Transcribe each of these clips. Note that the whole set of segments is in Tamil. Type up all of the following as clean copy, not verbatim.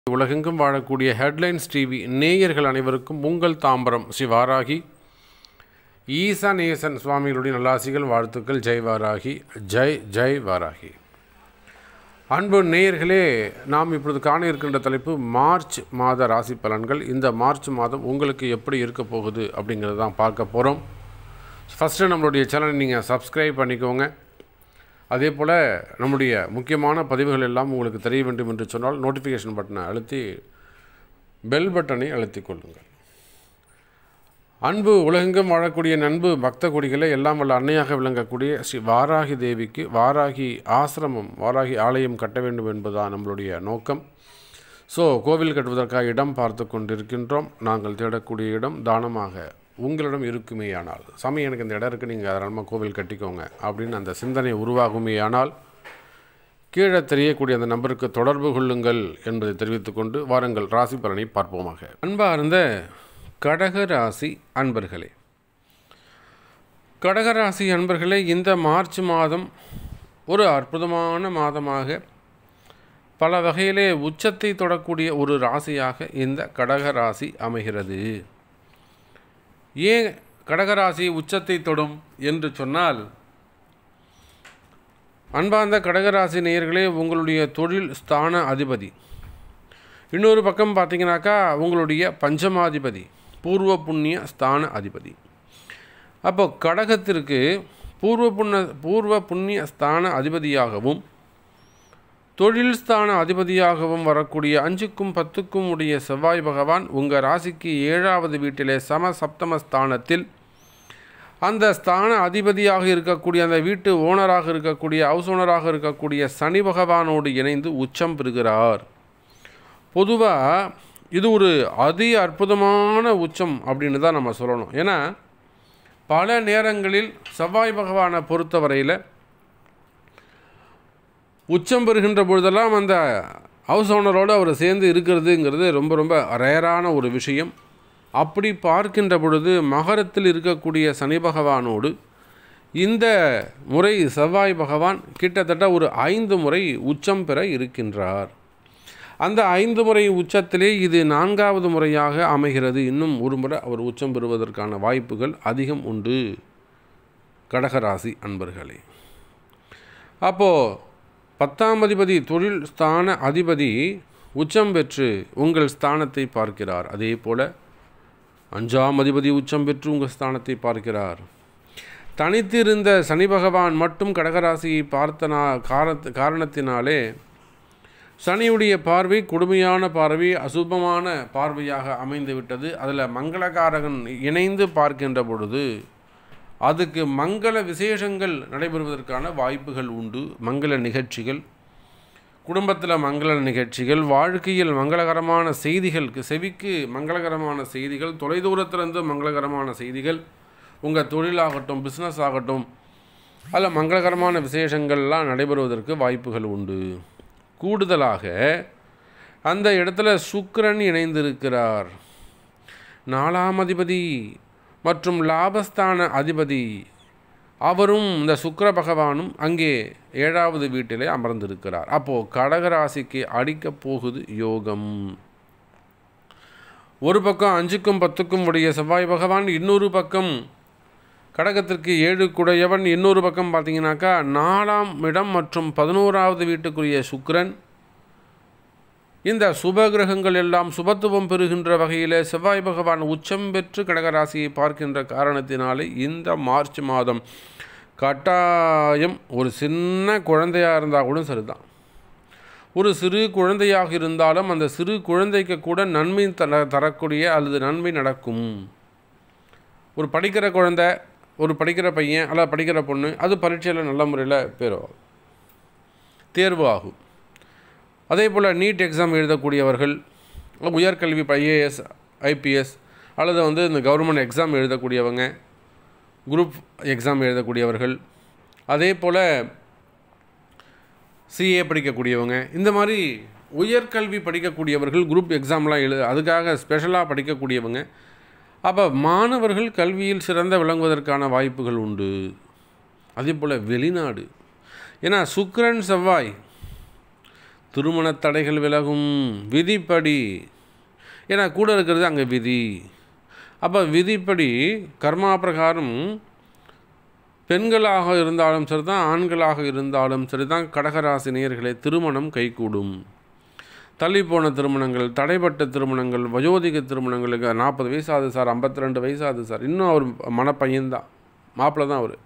உலகெங்கும் வாழக்கூடிய ஹெட்லைன்ஸ் டிவி நேயர்கள் அனைவருக்கும் உங்கள் தாம்பரம் ஸ்ரீ வாராகி ஈசானேசன் சுவாமிகளுடைய நல்லாசிகள் வாழ்த்துக்கள். ஜெய் வாராகி, ஜெய் ஜெய் வாராகி. அன்பு நேயர்களே, நாம் இப்பொழுது காண இருக்கின்ற தலைப்பு மார்ச் மாத ராசி பலன்கள். இந்த மார்ச் மாதம் உங்களுக்கு எப்படி இருக்க போகுது அப்படிங்கிறது தான் பார்க்க போகிறோம். ஃபஸ்ட்டு நம்மளுடைய சேனலை நீங்கள் சப்ஸ்கிரைப் பண்ணிக்கோங்க. அதே போல் நம்முடைய முக்கியமான பதிவுகள் எல்லாம் உங்களுக்கு தெரிய வேண்டும் என்று சொன்னால் நோட்டிஃபிகேஷன் பட்டனை அழுத்தி பெல் பட்டனை அழுத்தி கொள்ளுங்கள். அன்பு உலகெங்கும் வாழக்கூடிய நண்பு பக்த கொடிகளை எல்லாம் வல்ல அன்னையாக விளங்கக்கூடிய ஸ்ரீ வாராகி தேவிக்கு வாராகி ஆசிரமம், வாராகி ஆலயம் கட்ட வேண்டும் என்பதுதான் நம்மளுடைய நோக்கம். கோவில் கட்டுவதற்காக இடம் பார்த்து கொண்டிருக்கின்றோம். நாங்கள் தேடக்கூடிய இடம் தானமாக உங்களிடம் இருக்குமேயானால், சாமி எனக்கு இந்த இடம் இருக்குது, நீங்கள் அதனால் கோவில் கட்டிக்கோங்க அப்படின்னு அந்த சிந்தனை உருவாகுமேயானால் கீழே தெரியக்கூடிய அந்த நம்பருக்கு தொடர்பு கொள்ளுங்கள் என்பதை தெரிவித்துக்கொண்டு வாருங்கள் ராசி பலனை பார்ப்போமாக. அன்பார்ந்த கடக ராசி அன்பர்களே, கடகராசி அன்பர்களே, இந்த மார்ச் மாதம் ஒரு அற்புதமான மாதமாக பல வகையிலே உச்சத்தை தொடக்கூடிய ஒரு ராசியாக இந்த கடகராசி அமைகிறது. ஏன் கடகராசி உச்சத்தை தொடும் என்று சொன்னால், அன்பார்ந்த கடகராசி நேயர்களே, உங்களுடைய தொழில் ஸ்தான அதிபதி, இன்னொரு பக்கம் பார்த்தீங்கன்னாக்கா உங்களுடைய பஞ்சமாதிபதி, பூர்வ புண்ணிய ஸ்தான அதிபதி. அப்போ கடகத்திற்கு பூர்வ புண்ணிய ஸ்தான அதிபதியாகவும் தொழில் ஸ்தான அதிபதியாகவும் வரக்கூடிய 5க்கும் 10க்கும் உடைய செவ்வாய் பகவான் உங்கள் ராசிக்கு 7வது வீட்டிலே சம சப்தம ஸ்தானத்தில் அந்த ஸ்தான அதிபதியாக இருக்கக்கூடிய, அந்த வீட்டு ஓனராக இருக்கக்கூடிய, ஹவுஸ் ஓனராக இருக்கக்கூடிய சனி பகவானோடு இணைந்து உச்சம் பெறுகிறார். பொதுவாக இது ஒரு அதி அற்புதமான உச்சம் அப்படின்னு தான் நம்ம சொல்லணும். ஏன்னா பல நேரங்களில் செவ்வாய் பகவானை பொறுத்தவரையில் உச்சம் பெறுகின்ற பொழுதெல்லாம் அந்த ஹவுஸ் ஓனரோடு அவர் சேர்ந்து இருக்கிறதுங்கிறது ரொம்ப ரொம்ப ரேரான ஒரு விஷயம். அப்படி பார்க்கின்ற பொழுது மகரத்தில் இருக்கக்கூடிய சனி பகவானோடு இந்த முறை செவ்வாய் பகவான் கிட்டத்தட்ட ஒரு 5 முறை உச்சம் பெற இருக்கின்றார். அந்த 5 முறை உச்சத்திலே இது 4வது முறையாக அமைகிறது. இன்னும் ஒரு முறை அவர் உச்சம் பெறுவதற்கான வாய்ப்புகள் அதிகம் உண்டு கடகராசி அன்பர்களே. அப்போது 10ஆம் அதிபதி, தொழில் ஸ்தான அதிபதி உச்சம் பெற்று உங்கள் ஸ்தானத்தை பார்க்கிறார். அதே போல் 5ஆம் அதிபதி உச்சம் பெற்று உங்கள் ஸ்தானத்தை பார்க்கிறார். தனித்திருந்த சனி பகவான் மட்டும் கடகராசியை பார்த்த காரணத்தினாலே சனியுடைய பார்வை கொடுமையான பார்வை, அசுபமான பார்வையாக அமைந்துவிட்டது. அதில் மங்களகாரகன் இணைந்து பார்க்கின்ற பொழுது அதுக்கு மங்கள விசேஷங்கள் நடைபெறுவதற்கான வாய்ப்புகள் உண்டு. மங்கள நிகழ்ச்சிகள், குடும்பத்தில் மங்கள நிகழ்ச்சிகள், வாழ்க்கையில் மங்களகரமான செய்திகள், செவிக்கு மங்களகரமான செய்திகள், தொலைதூரத்திலிருந்து மங்களகரமான செய்திகள், உங்கள் தொழிலாகட்டும் பிஸ்னஸ் ஆகட்டும், அதில் மங்களகரமான விசேஷங்கள்லாம் நடைபெறுவதற்கு வாய்ப்புகள் உண்டு. கூடுதலாக அந்த இடத்துல சுக்கிரன் இணைந்திருக்கிறார். 4ஆம் அதிபதி மற்றும் லாபஸ்தான அதிபதி அவரும் இந்த சுக்கிர பகவானும் அங்கே 7வது வீட்டிலே அமர்ந்திருக்கிறார். அப்போது கடகராசிக்கு அடிக்கப் போகுது யோகம். ஒரு பக்கம் 5க்கும் 10க்கும் உடைய செவ்வாய் பகவான், இன்னொரு பக்கம் கடகத்திற்கு 7 குடையவன், இன்னொரு பக்கம் பார்த்தீங்கன்னாக்கா 4ஆம் இடம் மற்றும் 11வது வீட்டுக்குரிய சுக்கிரன். இந்த சுபகிரகங்கள் எல்லாம் சுபத்துவம் பெறுகின்ற வகையில் செவ்வாய் பகவான் உச்சம் பெற்று கடகராசியை பார்க்கின்ற காரணத்தினாலே இந்த மார்ச் மாதம் கட்டாயம் ஒரு சின்ன குழந்தையாக இருந்தால் கூட சரிதான், ஒரு சிறு குழந்தையாக இருந்தாலும் அந்த சிறு குழந்தைக்கு கூட நன்மை தரக்கூடிய அல்லது நன்மை நடக்கும். ஒரு படிக்கிற குழந்தை, ஒரு படிக்கிற பையன் அல்லது படிக்கிற பொண்ணு, அது பரீட்சையில் நல்ல முறையில் தேர்வு ஆகும். அதே போல் நீட் எக்ஸாம் எழுதக்கூடியவர்கள், உயர்கல்வி IAS IPS அல்லது இந்த கவர்மெண்ட் எக்ஸாம் எழுதக்கூடியவங்க, குரூப் எக்ஸாம் எழுதக்கூடியவர்கள், அதே போல் CA படிக்கக்கூடியவங்க, இந்த மாதிரி உயர்கல்வி படிக்கக்கூடியவர்கள், குரூப் எக்ஸாம்லாம் அதுக்காக ஸ்பெஷலாக படிக்கக்கூடியவங்க, அப்போ மாணவர்கள் கல்வியில் சிறந்த விளங்குவதற்கான வாய்ப்புகள் உண்டு. அதே போல் வெளிநாடு, ஏன்னா சுக்கிரன் செவ்வாய் திருமண தடைகள் விலகும். விதிப்படி, ஏன்னா கூட இருக்கிறது அங்கே விதி. அப்போ விதிப்படி கர்மா பிரகாரம் பெண்களாக இருந்தாலும் சரி தான், ஆண்களாக இருந்தாலும் சரி தான், கடகராசி நேயர்களே திருமணம் கைகூடும். தள்ளிப்போன திருமணங்கள், தடைப்பட்ட திருமணங்கள், வயோதிக திருமணங்களுக்கு 40 வயசாகுது சார், 52 வயசாகுது சார், இன்னும் அவர் மணப்பையன்தான், மாப்பிள்ளை தான் அவர்.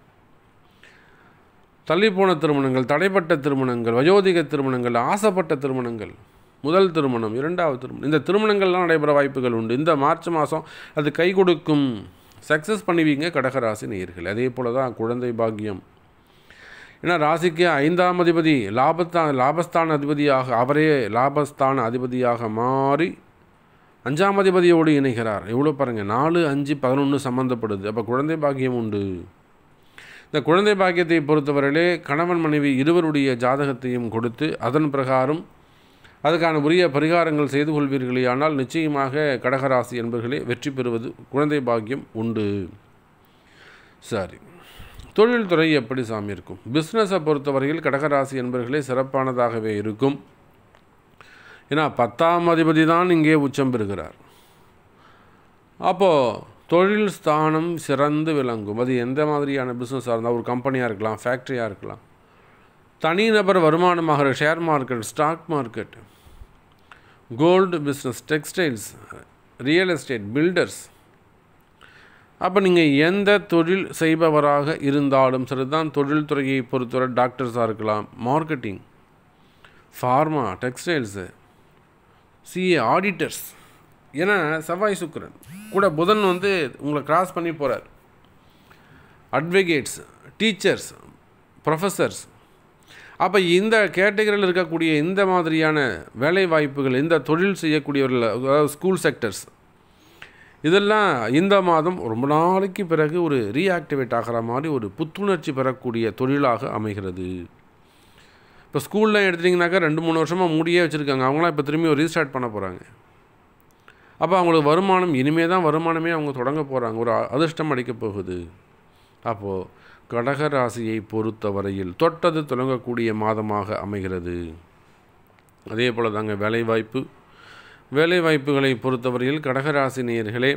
தள்ளிப்போன திருமணங்கள், தடைப்பட்ட திருமணங்கள், வயோதிக திருமணங்கள், ஆசைப்பட்ட திருமணங்கள், முதல் திருமணம், இரண்டாவது திருமணம், இந்த திருமணங்கள்லாம் நடைபெற வாய்ப்புகள் உண்டு. இந்த மார்ச் மாதம் அது கை கொடுக்கும். சக்ஸஸ் பண்ணுவீங்க கடகராசி நேயர்கள். அதே போல் தான் குழந்தை பாக்கியம். ஏன்னா ராசிக்கு 5ஆம் அதிபதி லாபஸ்தான அதிபதியாக, அவரே லாபஸ்தான அதிபதியாக மாறி 5ஆம் அதிபதியோடு இணைகிறார். எவ்வளோ பாருங்கள், 4, 5, 11 சம்மந்தப்படுது. அப்போ குழந்தை பாக்கியம் உண்டு. இந்த குழந்தை பாக்கியத்தை பொறுத்தவரையிலே கணவன் மனைவி இருவருடைய ஜாதகத்தையும் கொடுத்து அதன் பிரகாரம் அதுக்கான உரிய பரிகாரங்கள் செய்து கொள்வீர்களே ஆனால் நிச்சயமாக கடகராசி என்பவர்களே வெற்றி பெறுவது, குழந்தை பாக்கியம் உண்டு. சரி, தொழில்துறை எப்படி சாமி இருக்கும்? பிஸ்னஸை பொறுத்தவரையில் கடகராசி என்பவர்களே சிறப்பானதாகவே இருக்கும். ஏன்னா 10ஆம் அதிபதி தான் இங்கே உச்சம் பெறுகிறார். அப்போது தொழில் ஸ்தானம் சிறந்து விளங்கும். அது எந்த மாதிரியான பிஸ்னஸாக இருந்தால், ஒரு கம்பெனியாக இருக்கலாம், ஃபேக்ட்ரியாக இருக்கலாம், தனிநபர் வருமானமாக share market, stock market, gold business, textiles, real estate, builders. அப்போ நீங்கள் எந்த தொழில் செய்பவராக இருந்தாலும் சரிதான், தொழில்துறையை பொறுத்தவரை டாக்டர்ஸாக இருக்கலாம், marketing, pharma, textiles, CA, auditors. ஏன்னா செவ்வாய் சுக்கிரன் கூட புதன் உங்களை கிராஸ் பண்ணி போகிறார். Advocates, teachers, professors. அப்போ இந்த கேட்டகரியில் இருக்கக்கூடிய இந்த மாதிரியான வேலை வாய்ப்புகள், இந்த தொழில் செய்யக்கூடியவர்கள், அதாவது ஸ்கூல் செக்டர்ஸ், இதெல்லாம் இந்த மாதம் ரொம்ப நாளைக்கு பிறகு ஒரு ரீஆக்டிவேட் ஆகிற மாதிரி ஒரு புத்துணர்ச்சி பெறக்கூடிய தொழிலாக அமைகிறது. இப்போ ஸ்கூல்லாம் எடுத்திட்டிங்கனாக்கா 2-3 வருஷமாக மூடியே வச்சுருக்காங்க. அவங்களாம் இப்போ திரும்பி ஒரு ரீஸ்டார்ட் பண்ண போகிறாங்க. அப்போ அவங்களுக்கு வருமானம், இனிமே தான் வருமானமே அவங்க தொடங்க போகிறாங்க. ஒரு அதிர்ஷ்டம் அடிக்கப் போகுது. அப்போது கடகராசியை பொறுத்தவரையில் தொட்டது தொடங்கக்கூடிய மாதமாக அமைகிறது. அதே போல் தாங்க வேலைவாய்ப்புகளை பொறுத்தவரையில் கடகராசி நேயர்களே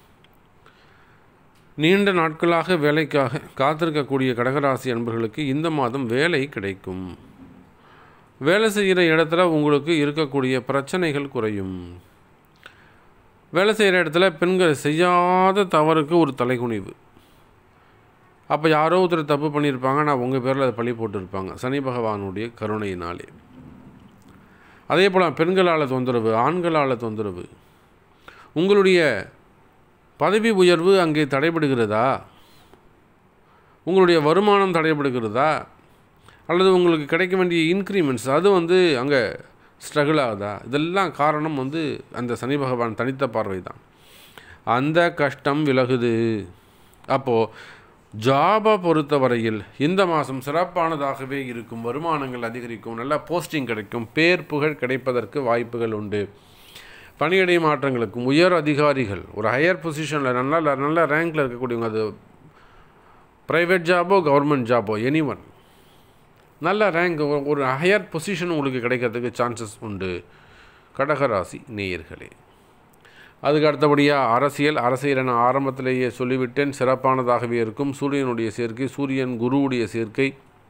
நீண்ட நாட்களாக வேலைக்காக காத்திருக்கக்கூடிய கடகராசி அன்பர்களுக்கு இந்த மாதம் வேலை கிடைக்கும். வேலை செய்கிற இடத்துல உங்களுக்கு இருக்கக்கூடிய பிரச்சனைகள் குறையும். வேலை செய்கிற இடத்துல பெண்கள் செய்யாத தவறுக்கு ஒரு தலைகுனிவு. அப்போ யாரோ ஒருத்தர் தப்பு பண்ணியிருப்பாங்க, நான் உங்கள் பேரில் அதை பழி போட்டிருப்பாங்க சனி பகவானுடைய கருணையினாலே. அதே போல் பெண்களால் தொந்தரவு, ஆண்களால் தொந்தரவு, உங்களுடைய பதவி உயர்வு அங்கே தடைபடுகிறதா, உங்களுடைய வருமானம் தடைபடுகிறதா, அல்லது உங்களுக்கு கிடைக்க வேண்டிய இன்க்ரிமெண்ட்ஸ் அது அங்கே ஸ்ட்ரகிள் ஆகுதா? இதெல்லாம் காரணம் அந்த சனி பகவான் தனித்த பார்வை தான். அந்த கஷ்டம் விலகுது. அப்போது ஜாபை பொறுத்தவரையில் இந்த மாதம் சிறப்பானதாகவே இருக்கும். வருமானங்கள் அதிகரிக்கும், நல்ல போஸ்டிங் கிடைக்கும், பேர் புகழ் கிடைப்பதற்கு வாய்ப்புகள் உண்டு. பணியிடை மாற்றங்களுக்கும், உயர் அதிகாரிகள் ஒரு ஹையர் பொசிஷனில் நல்ல ரேங்கில் இருக்கக்கூடியவங்க, அது ப்ரைவேட் ஜாபோ கவர்மெண்ட் ஜாபோ எனிவன், நல்ல ரேங்க், ஒரு ஹையர் பொசிஷன் உங்களுக்கு கிடைக்கிறதுக்கு சான்சஸ் உண்டு கடகராசி நேயர்களே. அதுக்கு அடுத்தபடியாக அரசியல் நான் ஆரம்பத்திலேயே சொல்லிவிட்டேன், சிறப்பானதாகவே இருக்கும். சூரியனுடைய சேர்க்கை, சூரியன் குருவுடைய சேர்க்கை.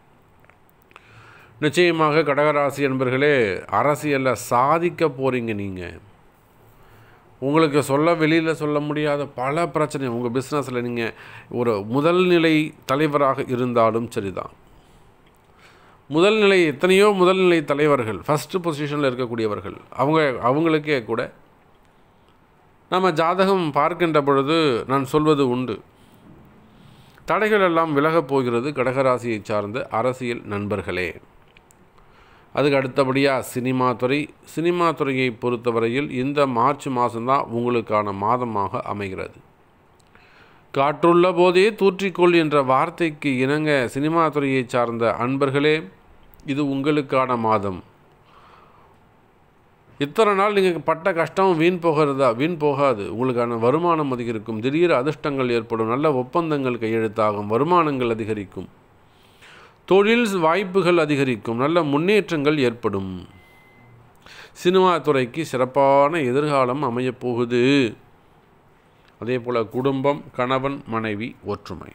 நிச்சயமாக கடகராசி என்பர்களே அரசியலில் சாதிக்க போகிறீங்க. நீங்கள் உங்களுக்கு வெளியில் சொல்ல முடியாத பல பிரச்சனை உங்கள் பிஸ்னஸில், நீங்கள் ஒரு முதல்நிலை தலைவராக இருந்தாலும் சரிதான், எத்தனையோ முதல்நிலை தலைவர்கள், ஃபஸ்ட்டு பொசிஷனில் இருக்கக்கூடியவர்கள், அவங்களுக்கே கூட நம்ம ஜாதகம் பார்க்கின்ற பொழுது நான் சொல்வது உண்டு, தடைகள் எல்லாம் விலகப் போகிறது கடகராசியை சார்ந்த அரசியல் நண்பர்களே. அதுக்கு அடுத்தபடியாக சினிமா துறையை பொறுத்தவரையில் இந்த மார்ச் மாதம்தான் உங்களுக்கான மாதமாக அமைகிறது. காற்றுள்ள போதே தூற்றிக்கொள் என்ற வார்த்தைக்கு இணங்க சினிமா துறையை சார்ந்த அன்பர்களே, இது உங்களுக்கான மாதம். இத்தனை நாள் நீங்கள் பட்ட கஷ்டம் வீண் போகாது. உங்களுக்கான வருமானம் அதிகரிக்கும், திடீர் அதிர்ஷ்டங்கள் ஏற்படும், நல்ல ஒப்பந்தங்கள் கையெழுத்தாகும், வருமானங்கள் அதிகரிக்கும், தொழில் வாய்ப்புகள் அதிகரிக்கும், நல்ல முன்னேற்றங்கள் ஏற்படும். சினிமா துறைக்கு சிறப்பான எதிர்காலம் அமையப்போகுது. அதே போல் குடும்பம், கணவன் மனைவி ஒற்றுமை.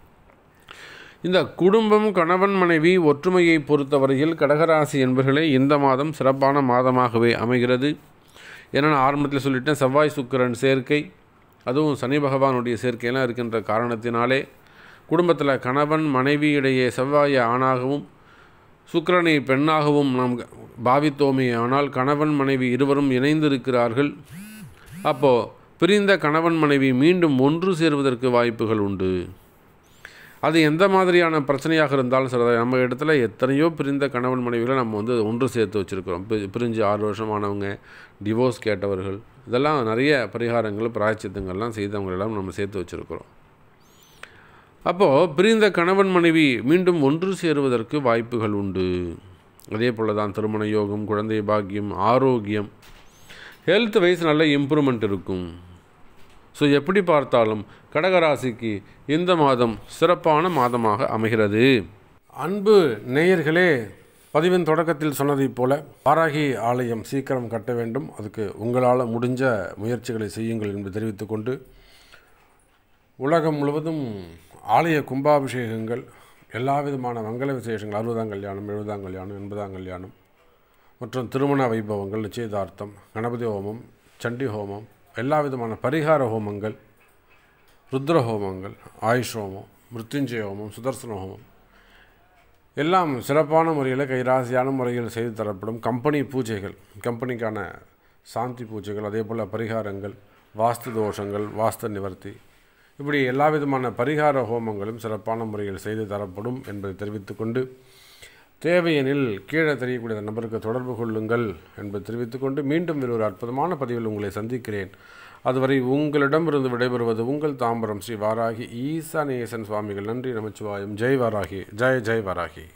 இந்த குடும்பம், கணவன் மனைவி ஒற்றுமையை பொறுத்தவரையில் கடகராசி என்பர்களே இந்த மாதம் சிறப்பான மாதமாகவே அமைகிறது. ஏன்னா ஆரம்பத்தில் சொல்லிட்டேன், செவ்வாய் சுக்கிரன் சேர்க்கை, அதுவும் சனி பகவானுடைய சேர்க்கையெல்லாம் இருக்கின்ற காரணத்தினாலே குடும்பத்தில் கணவன் மனைவி இடையே செவ்வாயை ஆணாகவும் சுக்கிரனை பெண்ணாகவும் நாம் பாவித்தோமே. ஆனால் கணவன் மனைவி இருவரும் இணைந்திருக்கிறார்கள். அப்போது பிரிந்த கணவன் மனைவி மீண்டும் ஒன்று சேருவதற்கு வாய்ப்புகள் உண்டு. அது எந்த மாதிரியான பிரச்சனையாக இருந்தாலும் சரி, நம்ம இடத்துல எத்தனையோ பிரிந்த கணவன் மனைவிகளை நம்ம ஒன்று சேர்த்து வச்சுருக்கிறோம். பிரிஞ்சு 6 வருஷமானவங்க, டிவோர்ஸ் கேட்டவர்கள், இதெல்லாம் நிறைய பரிகாரங்கள் பிராயச்சித்தங்கள்லாம் செய்தவங்களெல்லாம் நம்ம சேர்த்து வச்சுருக்கிறோம். அப்போது பிரிந்த கணவன் மனைவி மீண்டும் ஒன்று சேருவதற்கு வாய்ப்புகள் உண்டு. அதே போல் தான் திருமண யோகம், குழந்தை பாக்கியம், ஆரோக்கியம், ஹெல்த் வைஸ் நல்ல இம்ப்ரூவ்மெண்ட் இருக்கும். ஸோ எப்படி பார்த்தாலும் கடகராசிக்கு இந்த மாதம் சிறப்பான மாதமாக அமைகிறது. அன்பு நேயர்களே, பதிவின் தொடக்கத்தில் சொன்னதைப் போல வாராகி ஆலயம் சீக்கிரம் கட்ட வேண்டும். அதுக்கு உங்களால் முடிஞ்ச முயற்சிகளை செய்யுங்கள் என்று தெரிவித்துக்கொண்டு, உலகம் முழுவதும் ஆலய கும்பாபிஷேகங்கள், எல்லா விதமான மங்கள விசேஷங்கள், 60ஆம் கல்யாணம், 70ஆம் கல்யாணம், 80ஆம் கல்யாணம் மற்றும் திருமண வைபவங்கள், நிச்சயதார்த்தம், கணபதி ஹோமம், சண்டி ஹோமம், எல்லா விதமான பரிகார ஹோமங்கள், ருத்ர ஹோமங்கள், ஆயுஷ் ஹோமம், மிருத்யுஞ்சய ஹோமம், சுதர்சன ஹோமம் எல்லாம் சிறப்பான முறையில் கைராசியான முறையில் செய்து தரப்படும். கம்பெனி பூஜைகள், கம்பெனிக்கான சாந்தி பூஜைகள், அதே போல் பரிகாரங்கள், வாஸ்து தோஷங்கள், வாஸ்து நிவர்த்தி, இப்படி எல்லா விதமான பரிகார ஹோமங்களும் சிறப்பான முறையில் செய்து தரப்படும் என்பதை தெரிவித்துக்கொண்டு, தேவையெனில் கீழே தெரியக்கூடிய நபருக்கு தொடர்பு கொள்ளுங்கள் என்பதை தெரிவித்துக்கொண்டு, மீண்டும் ஒரு அற்புதமான பதிவில் உங்களை சந்திக்கிறேன். அதுவரை உங்களிடமிருந்து விடைபெறுவது உங்கள் தாம்பரம் ஸ்ரீ வாராகி ஈசானேசன் சுவாமிகள். நன்றி, நமச்சிவாயம். ஜெய் வாராகி, ஜெய் ஜெய் வாராகி.